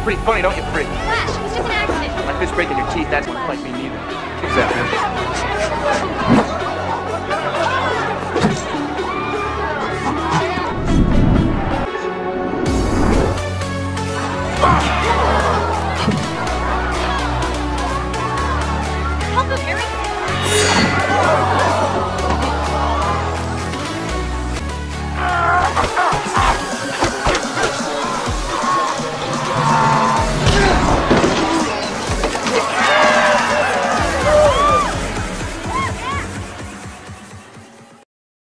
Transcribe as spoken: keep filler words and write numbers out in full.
pretty funny, don't you, Fred? Flash, it was just an accident. My fish breaking your teeth, that's like me neither. Exactly. Help him, Eric. Ah!